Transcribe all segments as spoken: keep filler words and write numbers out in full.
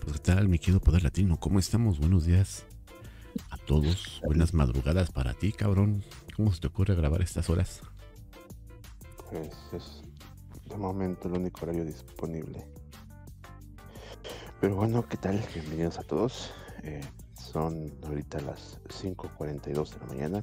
Pues qué tal, mi querido Poder Latino, ¿cómo estamos? Buenos días a todos, buenas madrugadas para ti, cabrón. ¿Cómo se te ocurre grabar estas horas? Pues es de momento el único horario disponible. Pero bueno, ¿qué tal? Bienvenidos a todos. Eh, son ahorita las cinco cuarenta y dos de la mañana.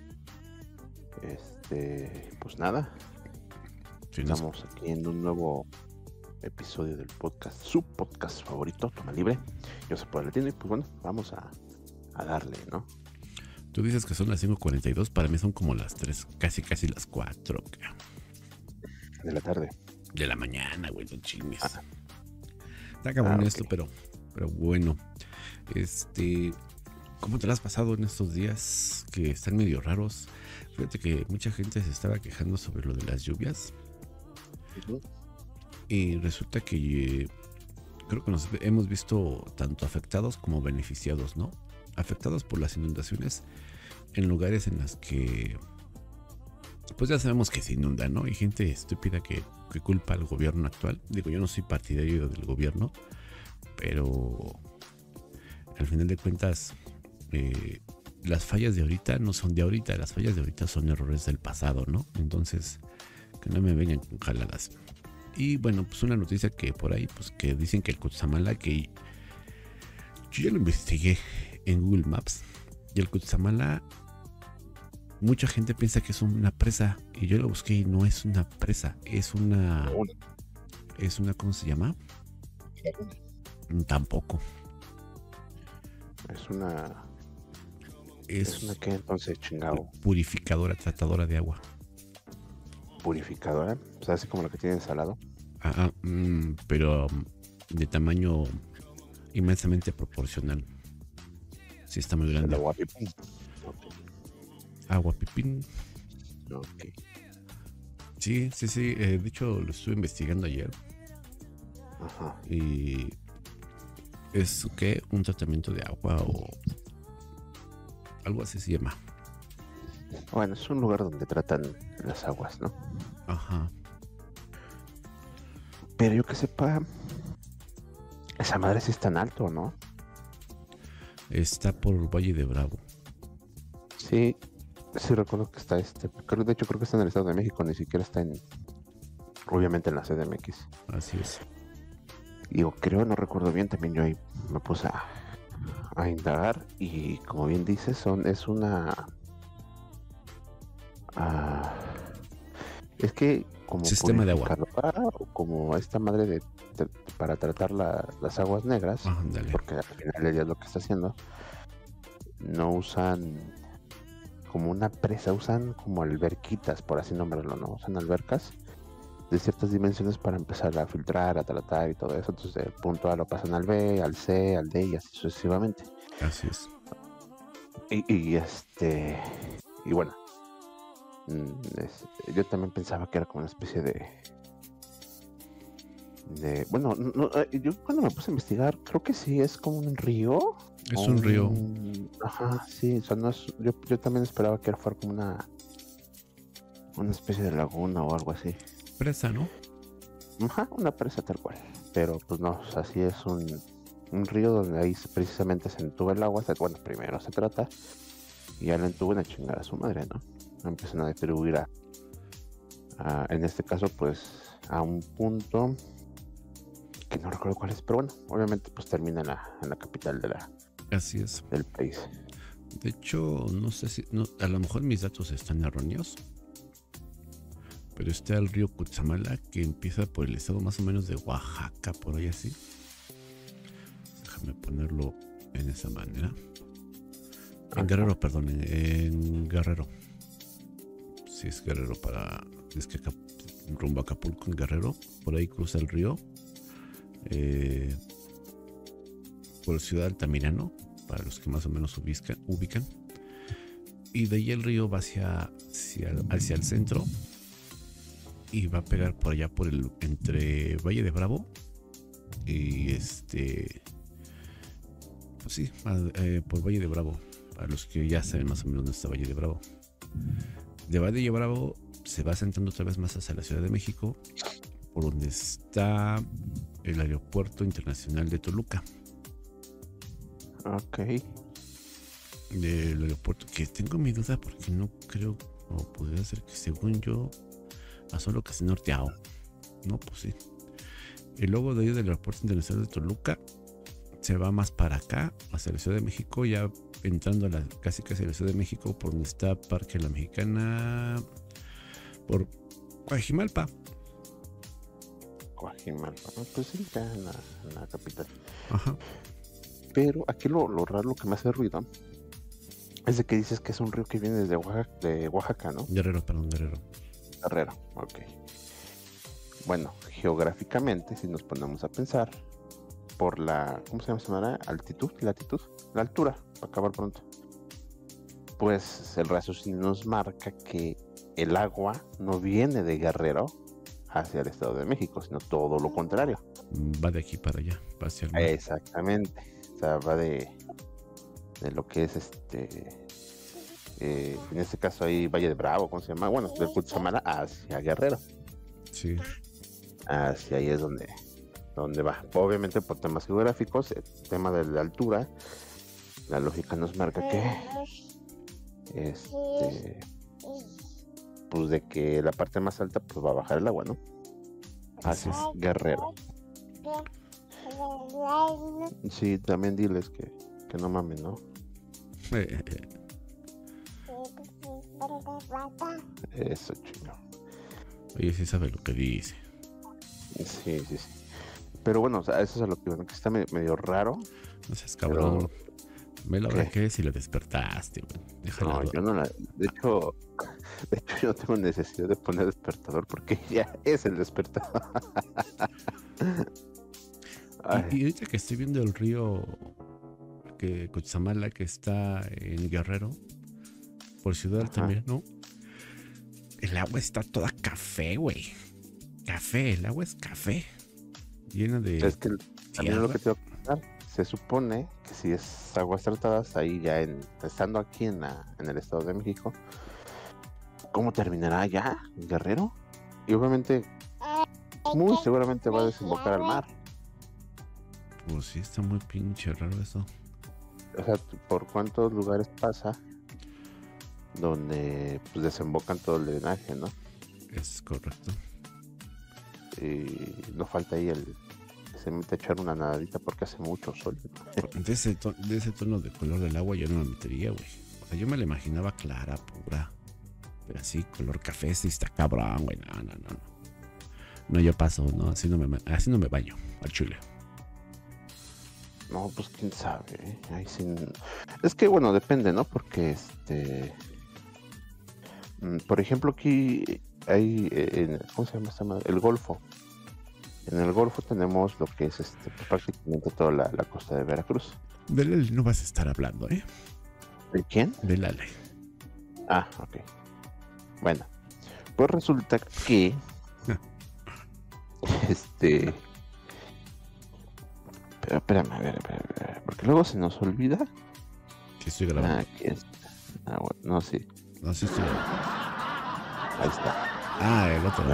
Este, pues nada. Sí, no sé. Estamos aquí en un nuevo episodio del podcast, su podcast favorito, Toma Libre. Yo soy Poder Latino y pues bueno, vamos a, a darle, ¿no? Tú dices que son las cinco cuarenta y dos, para mí son como las tres, casi casi las cuatro De la tarde. de la mañana, güey, no chingues. Ah. Está cabrón Ah, esto, ok. pero, pero bueno. Este, ¿cómo te la has pasado en estos días que están medio raros? Fíjate que mucha gente se estaba quejando sobre lo de las lluvias. Uh-huh. Y resulta que eh, creo que nos hemos visto tanto afectados como beneficiados, ¿no? Afectados por las inundaciones en lugares en las que, pues ya sabemos que se inundan, ¿no? Hay gente estúpida que, que culpa al gobierno actual. Digo, yo no soy partidario del gobierno, pero al final de cuentas, eh, las fallas de ahorita no son de ahorita, las fallas de ahorita son errores del pasado, ¿no? Entonces, que no me vengan con jaladas. Y bueno, pues una noticia que por ahí, pues que dicen que el Cutzamala, que yo ya lo investigué en Google Maps, y el Cutzamala, mucha gente piensa que es una presa, y yo lo busqué y no es una presa, es una, es una, ¿cómo se llama? Tampoco. Es una. Es, ¿Es una qué entonces, chingado? Purificadora, tratadora de agua. Purificadora. O sea, así como la que tiene salado. Ah, ah, mm, pero um, de tamaño inmensamente proporcional. Sí, está muy grande. El agua pipín. Ok. Agua pipín. Ok. Sí, sí, sí. Eh, de hecho, lo estuve investigando ayer. Ajá. Y es que un tratamiento de agua o algo así se llama. Bueno, es un lugar donde tratan las aguas, ¿no? Ajá. Pero yo que sepa, esa madre sí es tan alto, ¿no? Está por Valle de Bravo. Sí, sí recuerdo que está este. Creo, de hecho, creo que está en el Estado de México, ni siquiera está en, obviamente, en la C D M X. Así es. Y yo creo, no recuerdo bien, también yo ahí me puse a, a indagar y como bien dices, son, es una... Uh, es que como sistema de agua, o como esta madre de, de para tratar la, las aguas negras, ah, dale. porque al final del día es lo que está haciendo, no usan como una presa, usan como alberquitas, por así nombrarlo, ¿no? Usan albercas de ciertas dimensiones para empezar a filtrar, a tratar y todo eso. Entonces del punto A lo pasan al B, al C, al D y así sucesivamente. Así es. Y, y este y bueno, es, yo también pensaba que era como una especie de de bueno, no, yo cuando me puse a investigar creo que sí es como un río. Es un, un río. Ajá, sí, o sea, no es, yo, yo también esperaba que fuera como una una especie de laguna o algo así. Presa, ¿no? Ajá, una presa tal cual. Pero pues no, o sea, sí es un, un río donde ahí precisamente se entuba el agua. Se, bueno, primero se trata y ya la entuban a chingar a su madre, ¿no? Empiezan a distribuir a, a, en este caso, pues a un punto que no recuerdo cuál es, pero bueno, obviamente pues termina en la, en la capital de la, así es, del país. De hecho, no sé si, no, a lo mejor mis datos están erróneos, pero está el río Cutzamala que empieza por el estado más o menos de Oaxaca, por ahí así. Déjame ponerlo en esa manera. En Guerrero, perdón, en, en Guerrero. Si es Guerrero para, es que acá, rumbo a Acapulco, en Guerrero, por ahí cruza el río. Eh, por Ciudad Altamirano, para los que más o menos ubican, ubican. Y de ahí el río va hacia, hacia, hacia el centro y va a pegar por allá por el entre Valle de Bravo y este pues sí, eh, por Valle de Bravo, para los que ya saben más o menos dónde está Valle de Bravo. De Valle de Bravo se va sentando otra vez más hacia la Ciudad de México, por donde está el Aeropuerto Internacional de Toluca. Ok. Del aeropuerto, que tengo mi duda porque no creo, o podría ser que según yo, a solo que esté norteado. No, pues sí. Y luego de ahí del aeropuerto internacional de Toluca se va más para acá, hacia la Ciudad de México, ya entrando a la, casi casi a la Ciudad de México, por donde está Parque La Mexicana, por Guajimalpa. Guajimalpa, ¿no? Pues sí, ya en la, en la capital. Ajá. Pero aquí lo, lo raro, lo que me hace ruido, es de que dices que es un río que viene desde Oaxaca, de Oaxaca, ¿no? Guerrero, perdón, Guerrero. Guerrero, ok. Bueno, geográficamente, si nos ponemos a pensar, por la, ¿cómo se llama esa manera? Altitud, latitud, la altura, para acabar pronto. Pues el raciocinio nos marca que el agua no viene de Guerrero hacia el Estado de México, sino todo lo contrario. Va de aquí para allá, va hacia el mar. Exactamente. O sea, va de, de lo que es este, eh, en este caso ahí Valle de Bravo, ¿cómo se llama? Bueno, del Cutzamala hacia Guerrero. Sí. Hacia ahí es donde, donde va. Obviamente por temas geográficos, el tema de la altura, la lógica nos marca que este, pues de que la parte más alta pues va a bajar el agua, ¿no? Así es, Guerrero. Sí, también diles que, que no mamen, ¿no? Eso, chino. Oye, sí sabe lo que dice. Sí, sí, sí. Pero bueno, o sea, eso es a lo que, bueno, que está medio, medio raro. No seas cabrón. Pero... Ve la ¿Qué? hora que es y la despertaste, güey. Déjala. No, yo no la... De hecho, de hecho, yo no tengo necesidad de poner despertador porque ya es el despertador. Y, y ahorita que estoy viendo el río que Cutzamala, que está en Guerrero, por Ciudad Ajá. también, ¿no? El agua está toda café, güey. Café, el agua es café. Llena de... Es que también lo que te voy a contar, se supone que si es aguas tratadas, ahí ya en, estando aquí en, la, en el Estado de México, ¿cómo terminará ya Guerrero? Y obviamente, muy seguramente va a desembocar al mar. Pues sí, está muy pinche raro eso. O sea, ¿por cuántos lugares pasa donde pues desembocan todo el drenaje, ¿no? Es correcto. Y no falta ahí el que se mete a echar una nadadita porque hace mucho sol. De ese, to- de ese tono de color del agua yo no me metería, güey. O sea, yo me la imaginaba clara, pura. Pero así, color café, sí está cabrón, güey. No, no, no, no. No, yo paso, no, así no me, así no me baño, al chile. No, pues quién sabe, ¿eh? Ahí sí... Es que bueno, depende, ¿no? Porque este... mm, por ejemplo, aquí hay... eh, en- ¿cómo se llama esta madre? El Golfo. En el Golfo tenemos lo que es este, pues, prácticamente toda la, la costa de Veracruz. De Lale no vas a estar hablando, ¿eh? ¿De quién? De Lale. Ah, ok. Bueno, pues resulta que... este... Pero espérame, a ver, a ver, a ver, porque luego se nos olvida. Sí, estoy Ah, grabando. aquí está. Ah, bueno, no, sí, No, sí estoy grabando. ahí está. Ah, el otro.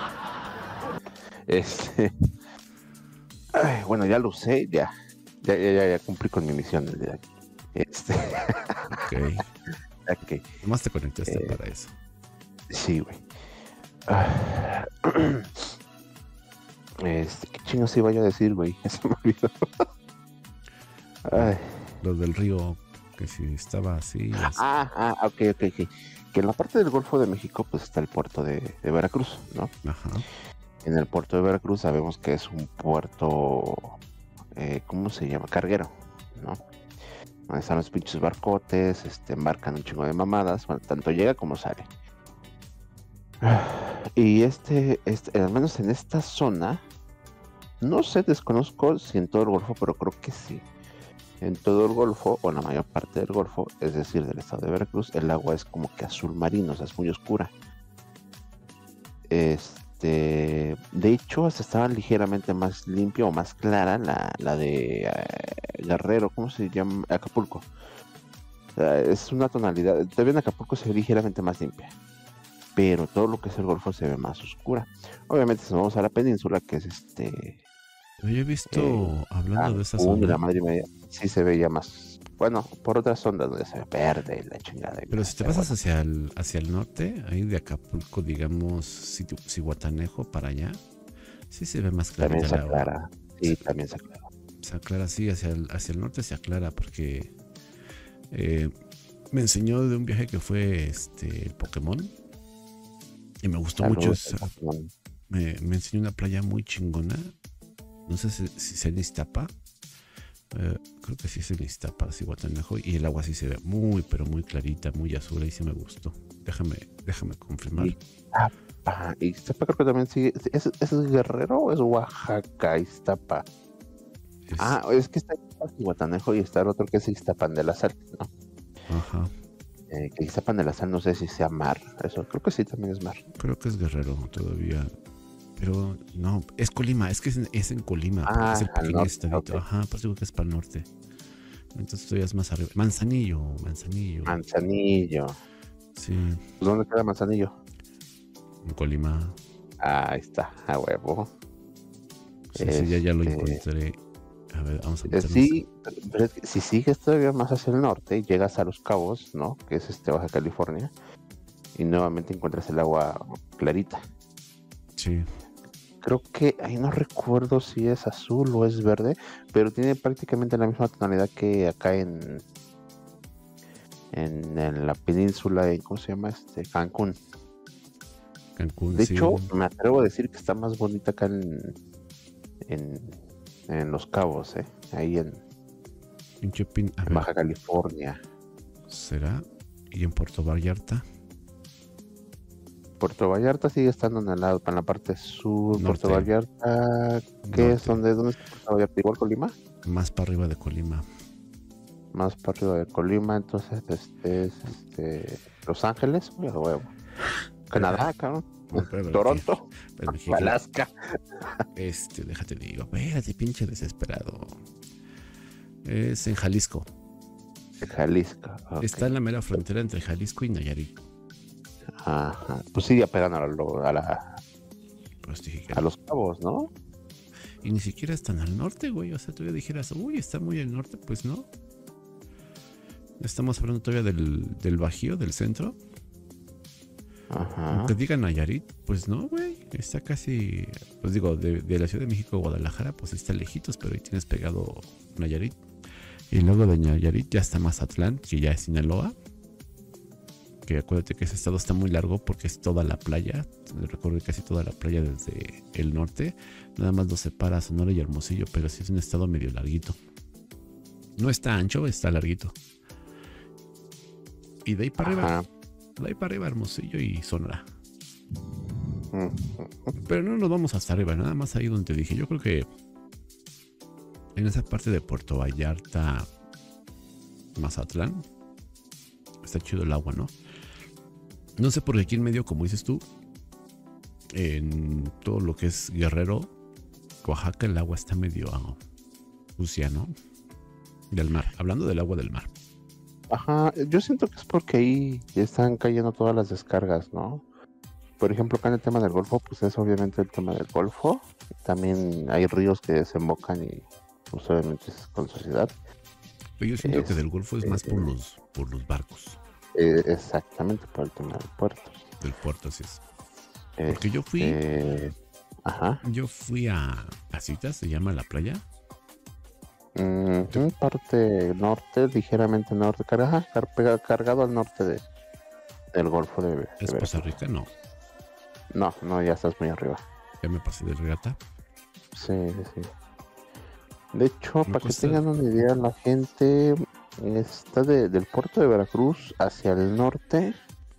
Este... Ay, bueno, ya lo sé, ya. Ya, ya, ya, ya cumplí con mi misión desde aquí. Este... Ok. ok, Nomás te conectaste Eh. para eso. sí, güey. Ah, Este, ¿qué chingos iba yo a decir, güey? Ya se me olvidó. Ay. Lo del río, que si estaba así. así. Ah, ah, ok, ok, ok. Que en la parte del Golfo de México, pues está el puerto de, de Veracruz, ¿no? Ajá. En el puerto de Veracruz sabemos que es un puerto, eh, ¿cómo se llama? Carguero, ¿no? Donde están los pinches barcotes, este, embarcan un chingo de mamadas, bueno, tanto llega como sale. Y este, este, al menos en esta zona, no sé, desconozco si en todo el Golfo, pero creo que sí. En todo el Golfo, o la mayor parte del Golfo, es decir, del estado de Veracruz, el agua es como que azul marino, o sea, es muy oscura. Este, de hecho, hasta estaba ligeramente más limpia o más clara la, la de eh, Guerrero, ¿cómo se llama? Acapulco. O sea, es una tonalidad, todavía en Acapulco se ve ligeramente más limpia, pero todo lo que es el Golfo se ve más oscura. Obviamente, si nos vamos a la península, que es este Yo he visto, eh, hablando de esa Cancún y zona, la madre media, sí se veía más, bueno, por otras ondas donde se ve verde y la chingada. y pero más, si te Pero pasas bueno, hacia el, hacia el norte, ahí de Acapulco, digamos, Citu- Cihuatanejo para allá, sí se ve más también clarita se el agua. aclara, Se, sí, también se aclara. se aclara, sí, hacia el, hacia el norte se aclara porque eh, me enseñó de un viaje que fue este, el Pokémon y me gustó mucho. Saludos, Esa, Pokémon. me, me enseñó una playa muy chingona. No sé si, si sea en Iztapa. Eh, creo que sí es en Iztapa, Cihuatanejo. Y el agua sí se ve muy, pero muy clarita, muy azul. Ahí sí me gustó. Déjame, déjame confirmar. Iztapa, Iztapa creo que también sigue. ¿Es, es Guerrero o es Oaxaca, Iztapa? Es, Ah, es que está Guatanejo y está el otro que es Iztapan de la Sal, ¿no? ajá. Eh, que Iztapan de la Sal no sé si sea mar, eso creo que sí también es mar. Creo que es Guerrero todavía. Pero no, es Colima. Es que es en, es en Colima. Porque Ah, es el al pequeño norte, estadito. ok. Ajá, pues digo que es para el norte. Entonces todavía es más arriba. Manzanillo, Manzanillo. Manzanillo. Sí, ¿Dónde queda Manzanillo? en Colima. Ah, ahí está, a huevo. Sí, sí, ya, ya lo Este, encontré. A ver, vamos a eh, meternos. sí, pero es que si sigues todavía más hacia el norte, llegas a Los Cabos, ¿no? Que es este Baja California, y nuevamente encuentras el agua clarita. Sí, Creo que ahí no recuerdo si es azul o es verde, pero tiene prácticamente la misma tonalidad que acá en, en, en la península, en, ¿cómo se llama? Este, Cancún. Cancún, De sí. hecho, me atrevo a decir que está más bonita acá en, en, en Los Cabos, ¿eh? Ahí en, En Chopin, a en ver, Baja California. ¿será? Y en Puerto Vallarta, Puerto Vallarta sigue estando en, el lado, en la parte sur. norte, Puerto Vallarta, ¿qué es? norte, ¿Dónde, dónde está Puerto Vallarta? ¿Igual Colima? más para arriba de Colima. Más para arriba de Colima, entonces este es este, Los Ángeles, uy, a huevo. Canadá, cabrón. No, espérame, Toronto, espérame, que- Alaska. Este, déjate digo, espérate, pinche desesperado. Es en Jalisco. Jalisco. ok. Está en la mera frontera entre Jalisco y Nayarit. Ajá. Pues sí, ya pegan a, lo- a la- Pues dije que a no. los cabos, ¿no? Y ni siquiera están al norte, güey. O sea, todavía dijeras, uy, está muy al norte, pues no. Estamos hablando todavía del, del Bajío, del centro. Ajá. Aunque digan Nayarit, pues no, güey. Está casi, pues digo, de, de la Ciudad de México a Guadalajara, pues está lejitos, pero ahí tienes pegado Nayarit. Y luego de Nayarit ya está Mazatlán, que ya es Sinaloa. Que acuérdate que ese estado está muy largo porque es toda la playa. Recorre casi toda la playa desde el norte. Nada más lo separa Sonora y Hermosillo, pero sí es un estado medio larguito. No está ancho, está larguito. Y de ahí para arriba, Ajá. de ahí para arriba Hermosillo y Sonora. Mm. Pero no nos vamos hasta arriba, nada más ahí donde te dije. Yo creo que en esa parte de Puerto Vallarta, Mazatlán, está chido el agua, ¿no? No sé por qué aquí en medio, como dices tú, en todo lo que es Guerrero, Oaxaca, el agua está medio sucia, ¿no? Del mar, hablando del agua del mar. Ajá, yo siento que es porque ahí están cayendo todas las descargas, ¿no? Por ejemplo, acá en el tema del Golfo, pues es obviamente el tema del Golfo. También hay ríos que desembocan y pues obviamente es con sociedad. Pero yo siento Es, que del Golfo es más eh, por los, por los barcos eh, exactamente por el tema del puerto. del puerto, así es. Porque yo fui, Este, ajá. yo fui a, a Citas, se llama la playa. Mm, parte norte, ligeramente norte, car- ajá, car- pega- cargado al norte de, del Golfo de, de Es Costa Veracruz. Rica, no. No, no, ya estás muy arriba. Ya me pasé de regata. Sí, sí, sí. De hecho, Me para que cuesta- tengan una idea, la gente está de- del puerto de Veracruz hacia el norte.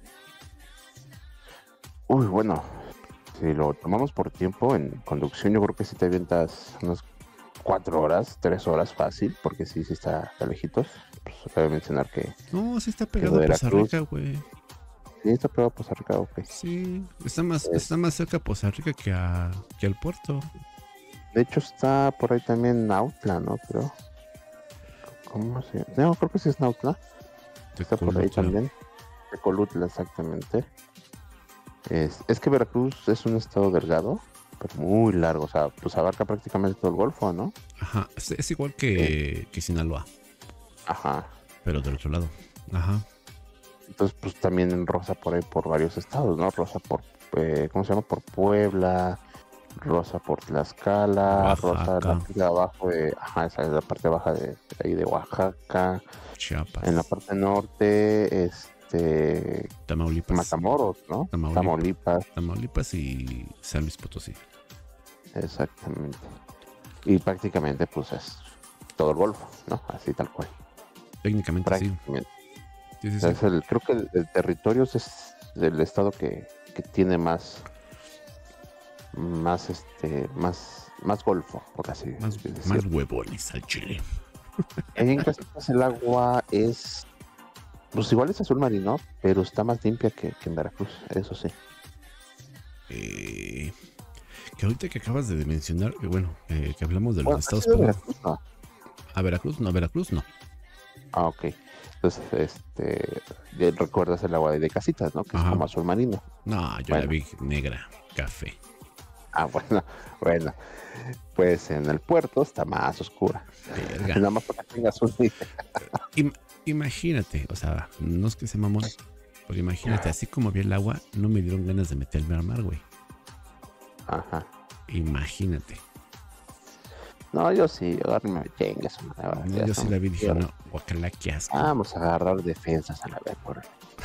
Uy, bueno, si lo tomamos por tiempo en conducción, yo creo que si te avientas unas cuatro horas, tres horas fácil, porque sí, sí está, está lejitos. Pues cabe mencionar que No, sí está pegado a Costa Veracruz. Rica, güey. sí está pegado a Costa Rica, ok. Sí, está más, Es- está más cerca a Costa Rica que, a, que al puerto. De hecho, está por ahí también Nautla, ¿no? Creo. ¿Cómo se llama? No, creo que sí es Nautla. Está por ahí Tecolutla. también. Tecolutla, exactamente. Es, es que Veracruz es un estado delgado. pero muy largo. O sea, pues abarca prácticamente todo el Golfo, ¿no? Ajá, es, es igual que, que Sinaloa, Ajá. pero del otro lado. Ajá. Entonces, pues también rosa por ahí por varios estados, ¿no? Rosa por, eh, ¿cómo se llama? Por Puebla, rosa por Tlaxcala, rosa en la Oaxaca, parte de abajo de, ajá, esa es la parte baja de, de ahí de Oaxaca. En la Chiapas, parte norte, este, Tamaulipas, Matamoros, ¿no? Tamaulipas, Tamaulipas, Tamaulipas y San Luis Potosí. exactamente. Y prácticamente, pues es todo el Golfo, ¿no? Así tal cual. Técnicamente sí. Prácticamente. Sí, sí, O sea, sí. es el, creo que el, el territorio es el estado que, que tiene más, más, este, más, más golfo, por así Más, decirlo. más huevones al chile. Ahí en Casitas el agua es, pues igual es azul marino, pero está más limpia que, que en Veracruz, eso sí. Eh, que ahorita que acabas de mencionar, que bueno, eh, que hablamos de los Bueno, estados, ¿has ido a perdón. Veracruz? No. A Veracruz, no, a Veracruz no. Ah, ok. Entonces, este, ya recuerdas el agua de Casitas, ¿no? Que Ajá. es como azul marino. No, yo Bueno. la vi negra, café. Ah, bueno, bueno. Pues en el puerto está más oscura. Verga. Nada más para que tengas un idea. Im- imagínate, o sea, no es que sea mamón, pero imagínate, así como vi el agua, no me dieron ganas de meterme al mar, güey. Ajá. Imagínate. No, yo sí, yo me chingue su madre. No, Ya yo sí estamos- la vi y dije, no, guacala, qué asco. Vamos a agarrar defensas a la vez, por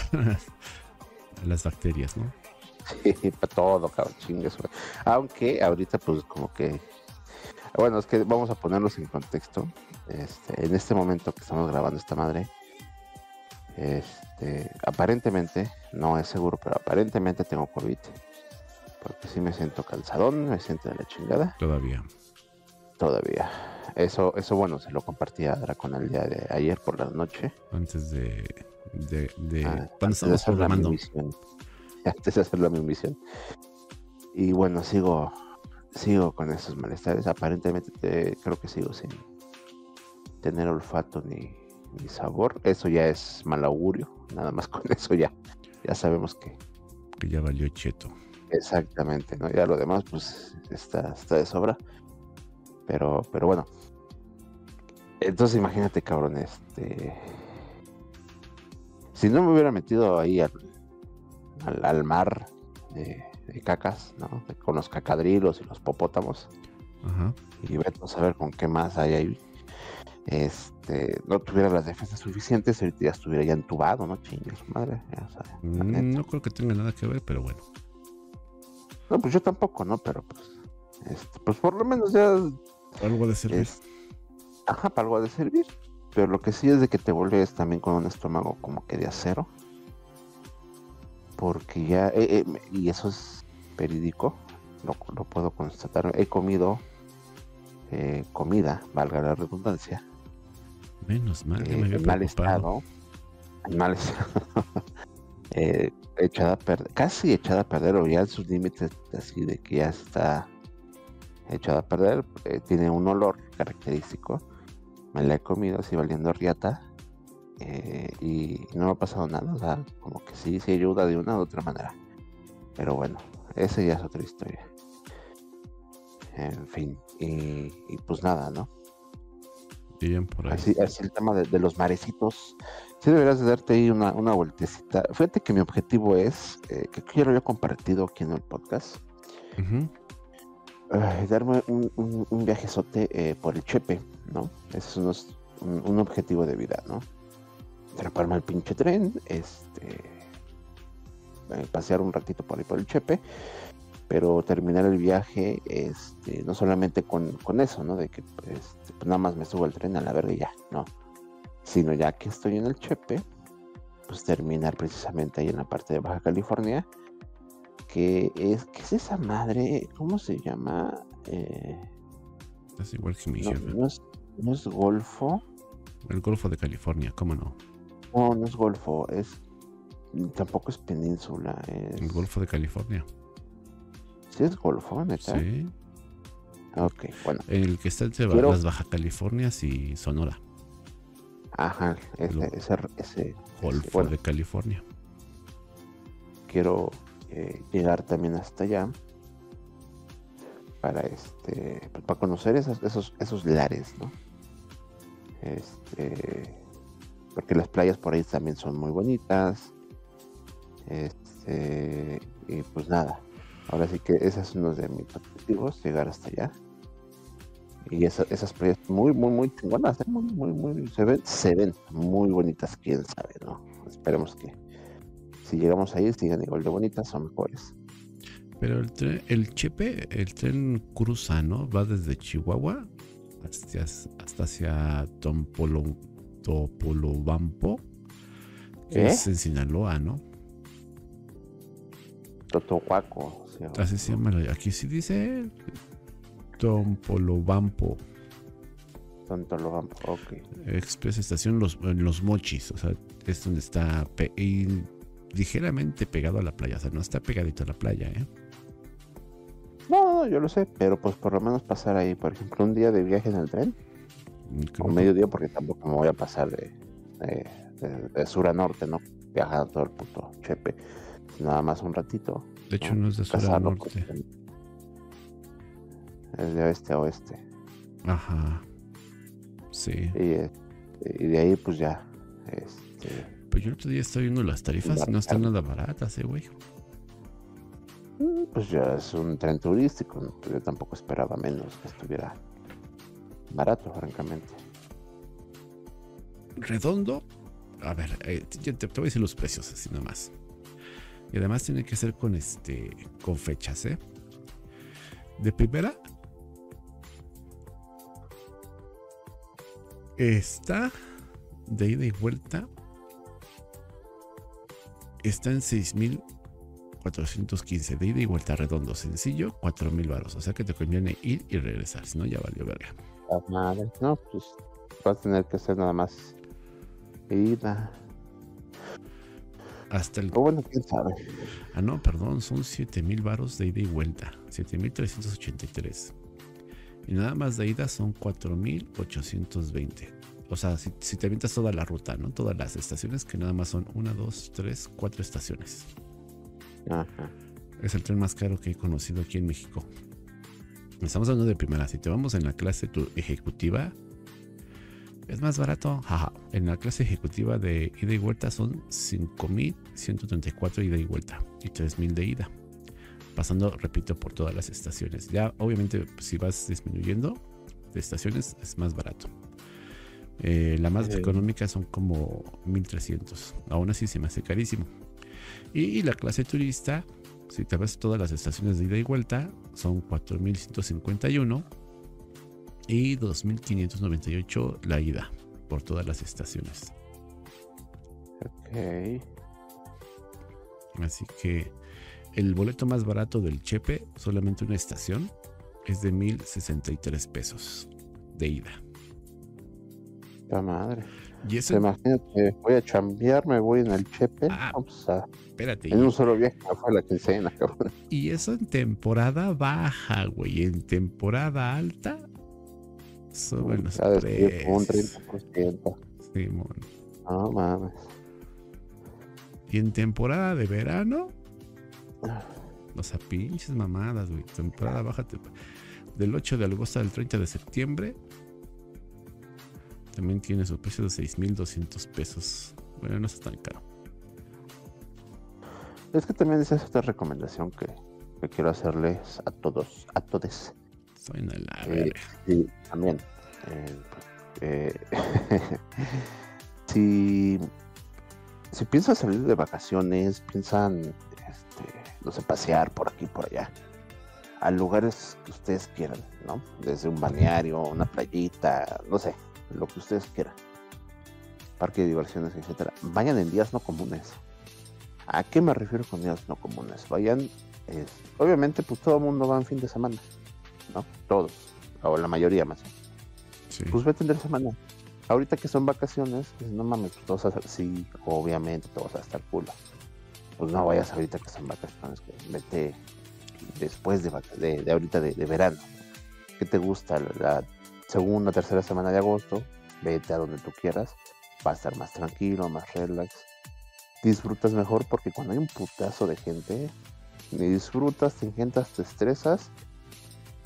Las bacterias, ¿no? sí, para todo, cabrón, chingue su madre. Aunque ahorita, pues, como que. Bueno, es que vamos a ponerlos en contexto. Este, en este momento que estamos grabando esta madre, este, aparentemente, no es seguro, pero aparentemente tengo COVID. Porque sí me siento cansadón, me siento de la chingada. Todavía. Todavía. Eso, eso bueno, se lo compartí a Dracon el día de ayer por la noche. Antes de. de, de Ah, cuando antes de estábamos hacer la programando. misión. Antes de hacer la misión. Y bueno, sigo, sigo con esos malestares. Aparentemente te- creo que sigo sin tener olfato ni, ni sabor. Eso ya es mal augurio. Nada más con eso ya. Ya sabemos que Que ya valió cheto. exactamente, ¿no? Ya lo demás, pues, está, está de sobra. Pero, pero bueno. Entonces imagínate, cabrón, este. Si no me hubiera metido ahí al, al, al mar de, de cacas, ¿no? De- con los cacadrilos y los popótamos. Ajá. Y vete a saber con qué más hay ahí. Este, no tuviera las defensas suficientes, ahorita ya estuviera ya entubado, ¿no? Chingue su madre. Ya, o sea, la neta. Mm, No creo que tenga nada que ver, pero bueno. No, pues yo tampoco, ¿no? Pero pues, este, pues por lo menos ya Algo de servir. es, ajá, para algo ha de servir. Pero lo que sí es de que te vuelves también con un estómago como que de acero. Porque ya, eh, eh, y eso es verídico, lo, lo puedo constatar. He comido eh, comida, valga la redundancia, Menos mal, ya eh, me había en mal preocupado. estado, en mal estado, eh, echada a perder, casi echada a perder, o ya en sus límites, así de que ya está echada a perder. Eh, tiene un olor característico. Me la he comido así valiendo riata, eh, y no me ha pasado nada. O sea, como que sí, sí ayuda de una u otra manera. Pero bueno, esa ya es otra historia. En fin, y, y pues nada, ¿no? Dirían por ahí. Así, así el tema de, de los marecitos. Sí deberías de darte ahí una, una vueltecita. Fíjate que mi objetivo es, eh, que ya lo había compartido aquí en el podcast, Ujú. eh, darme un, un, un viajezote eh, por el Chepe, ¿no? Ese es unos- un, un objetivo de vida, ¿no? Treparme al pinche tren, este, eh, pasear un ratito por ahí por el Chepe, pero terminar el viaje, este, no solamente con, con eso, ¿no? De que este, pues nada más me subo al tren a la verga y ya, no. Sino ya que estoy en el Chepe, pues terminar precisamente ahí en la parte de Baja California, que es, ¿qué es esa madre? ¿Cómo se llama? Eh, Es igual que mi no, jefe. no es, no es Golfo, El Golfo de California, ¿cómo no? no, no es Golfo, es, tampoco es península, es, El Golfo de California. ¿sí es Golfo, neta? Sí. Ok, bueno, El que está entre Quiero- las Baja Californias y Sonora. ajá, ese, Lo- ese, ese, Golfo ese, bueno, de California. quiero eh, llegar también hasta allá. para este pues, para conocer esos, esos, esos lares, ¿no? Este, porque las playas por ahí también son muy bonitas. Este, y pues nada, ahora sí que ese es uno de mis objetivos, llegar hasta allá. Y esa, esas playas muy, muy, muy chingonas, ¿eh? muy, muy, muy, se ven, se ven muy bonitas, quién sabe, ¿no? Esperemos que si llegamos ahí sigan igual de bonitas o mejores. Pero el tren, el Chepe, el tren cruza, ¿no? Va desde Chihuahua hasta, hasta hacia Tompolo, Topolobampo, que ¿Eh? es en Sinaloa, ¿no? Totohuaco, ¿sí? Así se llama. Aquí sí dice Tompolobampo. Tontolobampo, ok. Express Estación Los, en Los Mochis, o sea, es donde está pe y ligeramente pegado a la playa, o sea, no está pegadito a la playa, ¿eh? No, no, yo lo sé, pero pues por lo menos pasar ahí, por ejemplo, un día de viaje en el tren, Creo o que- medio día, porque tampoco me voy a pasar de, de, de- de sur a norte, ¿no? Viajando todo el puto Chepe, nada más un ratito. de hecho, no es de sur a Pasarlo, norte. pues, es de oeste a oeste. Ajá. Sí. Y, eh, y de ahí, pues ya. Este, Pues yo el otro día estaba viendo las tarifas y no están nada baratas, eh, güey. pues ya es un tren turístico, ¿no? Pues yo tampoco esperaba menos que estuviera barato, francamente. Redondo. A ver, eh, yo te, te voy a decir los precios así nomás. Y además tiene que ser con este con fechas, ¿eh? De primera está de ida y vuelta. Está en seis mil cuatrocientos quince de ida y vuelta redondo, sencillo, cuatro mil varos. O sea que te conviene ir y regresar, si no ya valió verga. Ah, madre. No, pues va a tener que ser nada más ida. Hasta el... O bueno, quién sabe. Ah, no, perdón, son siete mil varos de ida y vuelta, siete mil trescientos ochenta y tres. Y nada más de ida son cuatro mil ochocientos veinte. O sea, si, si te avientas toda la ruta, ¿no? Todas las estaciones, que nada más son una, dos, tres, cuatro estaciones. Ajá. Es el tren más caro que he conocido aquí en México. Estamos hablando de primera. Si te vamos en la clase tu ejecutiva, es más barato. Jaja. En la clase ejecutiva de ida y vuelta son cinco mil ciento treinta y cuatro ida y vuelta y tres mil de ida. Pasando, repito, por todas las estaciones. Ya, obviamente, si vas disminuyendo de estaciones, es más barato. Eh, la más Sí. económica son como mil trescientos. Aún así se me hace carísimo. Y la clase turista, si te vas todas las estaciones de ida y vuelta, son cuatro mil ciento cincuenta y uno y dos mil quinientos noventa y ocho la ida por todas las estaciones. Ok. Así que el boleto más barato del Chepe, solamente una estación, es de mil sesenta y tres pesos de ida. La madre. Y eso, Se imagina que voy a chambear, me voy en el Chepe. Ah. Vamos a, espérate, en un y, solo viaje me fue la quincena, cabrón. y eso en temporada baja, güey. En temporada alta suben los Ya después, como un precios. treinta por ciento. Simón. No mames. Y en temporada de verano, o sea, pinches mamadas, güey. Temporada baja, te- del ocho de agosto al treinta de septiembre, también tiene su precio de seis mil doscientos pesos. Bueno, no está tan caro. Es que también esa es otra recomendación que, que quiero hacerles a todos, a todes. Soy una la Eh, verga. sí, también. Eh, eh, si, si piensan salir de vacaciones, piensan, este, no sé, pasear por aquí, por allá, a lugares que ustedes quieran, ¿no? Desde un balneario, una playita, no sé, lo que ustedes quieran. Parque de diversiones, etcétera. Vayan en días no comunes. ¿A qué me refiero con días no comunes? Vayan, eh, obviamente, pues todo el mundo va en fin de semana, ¿no? Todos, o la mayoría más. Sí. Pues vete en semana. Ahorita que son vacaciones, pues no mames, pues todos a, sí, obviamente, todos hasta el culo. Pues no vayas ahorita que son vacaciones, que vete después de, vac- de, de ahorita de, de verano. ¿Qué te gusta? La segunda, tercera semana de agosto, vete a donde tú quieras, va a estar más tranquilo, más relax. Disfrutas mejor porque cuando hay un putazo de gente, ni disfrutas, te engentas, te estresas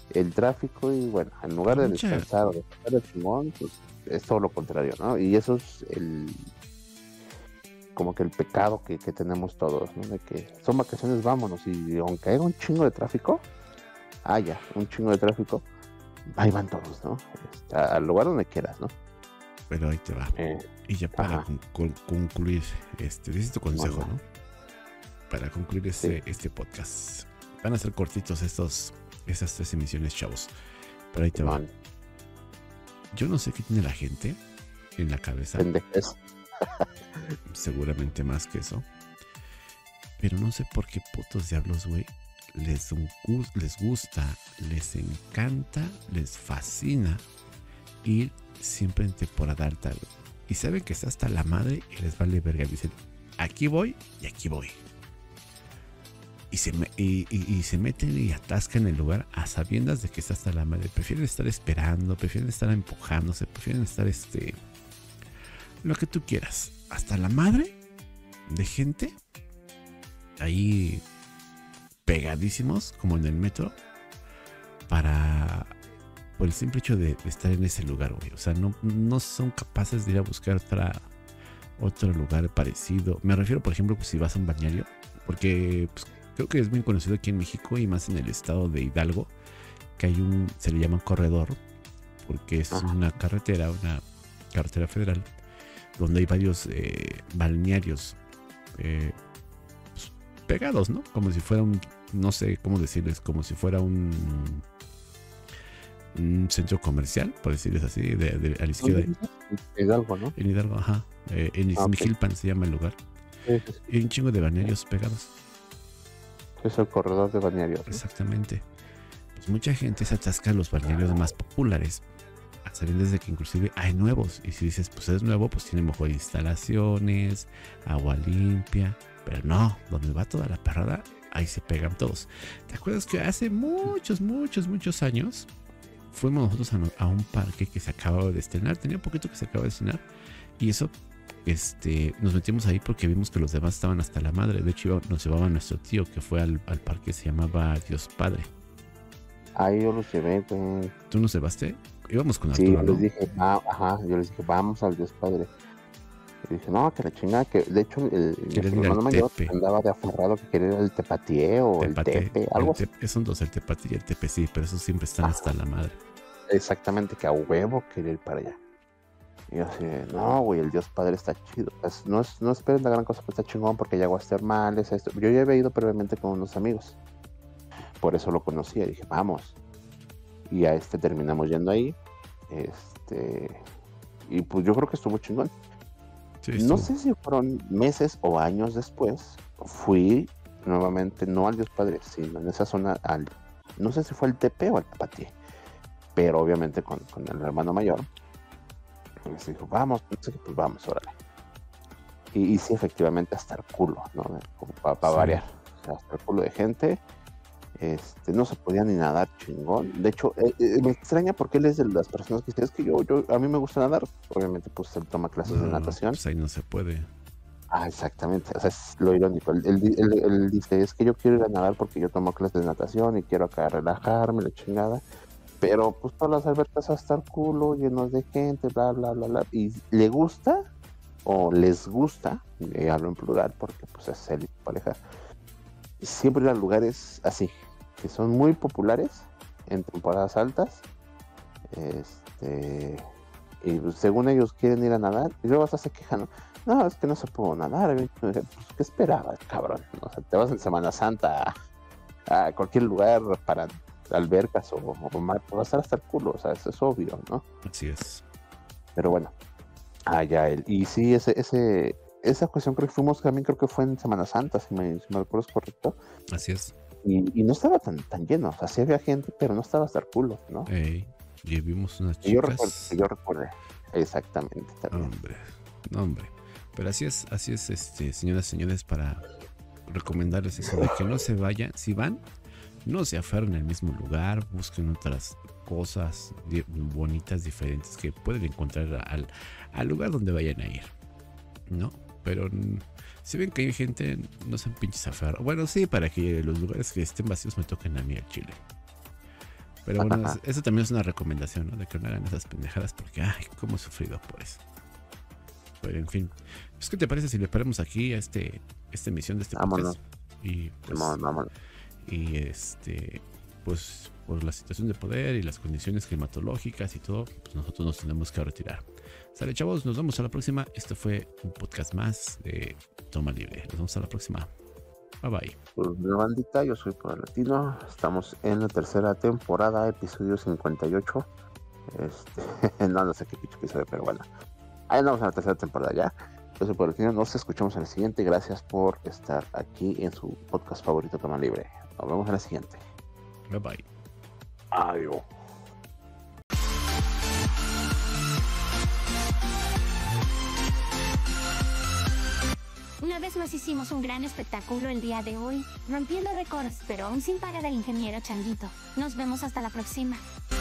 el tráfico y bueno, en lugar de Mucha... descansar o de estar de chingón, pues es todo lo contrario, ¿no? Y eso es el como que el pecado que, que tenemos todos, ¿no? De que son vacaciones, vámonos, y aunque haya un chingo de tráfico, haya un chingo de tráfico, ahí van todos, ¿no? Este, al lugar donde quieras, ¿no? Pero ahí te va. Eh, Y ya para ajá. con- con- concluir, este, dices tu consejo, Bueno, ¿no? Para concluir sí, este, este podcast. Van a ser cortitos estos, estas tres emisiones, chavos. Pero ahí te va. Simón, Yo no sé qué tiene la gente en la cabeza, pendejes. seguramente más que eso. Pero no sé por qué putos diablos, güey, les, un gus- les gusta, les encanta, les fascina ir siempre en temporada alta, güey. Y saben que está hasta la madre y les vale verga. Dicen, aquí voy y aquí voy. Y se, me- y, y- y se meten y atascan el lugar a sabiendas de que está hasta la madre. Prefieren estar esperando, prefieren estar empujándose, prefieren estar este... lo que tú quieras. Hasta la madre de gente ahí pegadísimos, como en el metro, para... por el simple hecho de, de estar en ese lugar, güey. O sea, no, no son capaces de ir a buscar otra, otro lugar parecido. Me refiero, por ejemplo, pues, si vas a un balneario, porque pues, creo que es muy conocido aquí en México y más en el estado de Hidalgo, que hay un, se le llama corredor, porque es Ajá. una carretera, una carretera federal, donde hay varios eh, balnearios eh, pues, pegados, ¿no? Como si fuera un, no sé cómo decirles, como si fuera un, un centro comercial, por decirles así, de, de- a la izquierda. Hidalgo, ¿no? En Hidalgo, ajá. Eh, en Ah, ok. Izmijilpan se llama el lugar. Sí, sí, sí. Y hay un chingo de balnearios pegados. Es el corredor de balnearios, ¿no? Exactamente. Pues mucha gente se atasca en los balnearios más populares. A sabiendas de que inclusive hay nuevos. Y si dices, pues es nuevo, pues tiene mejor instalaciones, agua limpia. Pero no, donde va toda la perrada, ahí se pegan todos. ¿Te acuerdas que hace muchos, muchos, muchos años fuimos nosotros a, no- a un parque que se acababa de estrenar? Tenía poquito que se acababa de estrenar. Y eso, este, nos metimos ahí porque vimos que los demás estaban hasta la madre. De hecho, iba- nos llevaba nuestro tío que fue al, al parque que se llamaba Dios Padre. Ahí yo los llevé, güey. ¿Tú nos llevaste? Íbamos con Sí, Arturo, yo ¿no? les dije, va, ajá, yo les dije, vamos al Dios Padre. Y dije, no, que la chingada, que de hecho el, Querían nuestro ir al hermano mayor Tepe. andaba de aferrado que quería ir al Tepatié o el Tepate. Tepe, El algo así. Tepe, son dos, el Tepate y el Tepe, sí, pero esos siempre están Ajá. hasta la madre. Exactamente, que a huevo quería ir para allá. Y yo así, de, no, güey, el Dios Padre está chido. Pues, no, es, no esperen la gran cosa, pero está chingón porque hay aguas termales, esto. Yo ya había ido previamente con unos amigos. Por eso lo conocía. Y dije, vamos. Y a este terminamos yendo ahí. Este. Y pues yo creo que estuvo chingón. Sí, No estuvo. sé si fueron meses o años después. Fui nuevamente, no al Dios Padre, sino en esa zona al. No sé si fue al Tepe o al Tepatié. Pero obviamente con, con el hermano mayor. Y se dijo, vamos, no sé qué, pues vamos, órale. Y, y sí, efectivamente, hasta el culo, ¿no? Como para Sí. variar. O sea, hasta el culo de gente. Este, no se podía ni nadar chingón. De hecho, eh, eh, me extraña porque él es de las personas que dice, es que yo, yo, a mí me gusta nadar. Obviamente, pues él toma clases de No, natación. pues ahí no se puede. Ah, exactamente. O sea, es lo irónico. Él, él, él- él dice, es que yo quiero ir a nadar porque yo tomo clases de natación y quiero acá relajarme, la chingada. Pero pues todas las albercas hasta el culo, llenos de gente, bla, bla, bla, bla. Y le gusta, o les gusta, y hablo en plural porque pues es él y su pareja, siempre ir a lugares así, que son muy populares en temporadas altas. Este, y pues, según ellos quieren ir a nadar, y luego hasta se quejan, ¿no? No, es que no se pudo nadar. Pues, ¿qué esperabas, cabrón? O sea, te vas en Semana Santa a, a cualquier lugar para albercas o, o mar, va a estar hasta el culo, o sea, eso es obvio, ¿no? Así es. Pero bueno, allá él. Y sí, ese, ese, esa cuestión creo que fuimos también, creo que fue en Semana Santa, si me, si me recuerdo es correcto. Así es. Y, y no estaba tan, tan lleno, o sea, sí había gente, pero no estaba hasta el culo, ¿no? Ey, y vimos unas Que yo recuerdo, chicas. que yo recuerde. Exactamente, también. Hombre, no, hombre. Pero así es, así es, este, señoras y señores, para recomendarles eso de que no se vayan. Si van, no se aferren al mismo lugar, busquen otras cosas di- bonitas, diferentes que pueden encontrar al, al lugar donde vayan a ir, ¿no? Pero mm, si ven que hay gente, no sean pinches aferrados. Bueno, sí, para que los lugares que estén vacíos me toquen a mí al chile. Pero bueno, es- eso también es una recomendación, ¿no? De que no hagan esas pendejadas porque, ay, cómo he sufrido por eso. Pero en fin. Pues, ¿qué te parece si le paramos aquí a este, esta emisión de este Vámonos. podcast? Y pues, Simón, vámonos. y este, pues por la situación de poder y las condiciones climatológicas y todo, pues nosotros nos tenemos que retirar. Sale, chavos, nos vemos a la próxima. Esto fue un podcast más de Toma Libre. Nos vemos a la próxima. Bye bye. Pues, mi bandita, yo soy Poder Latino. Estamos en la tercera temporada, episodio cincuenta y ocho. Este, no, no sé qué pinche episodio, pero bueno. Ahí andamos en la tercera temporada ya. Yo soy Poder Latino. Nos escuchamos en el siguiente. Gracias por estar aquí en su podcast favorito, Toma Libre. Nos vemos en la siguiente. Bye bye. Adiós. Una vez más hicimos un gran espectáculo el día de hoy, rompiendo récords, pero aún sin pagar al ingeniero Changuito. Nos vemos hasta la próxima.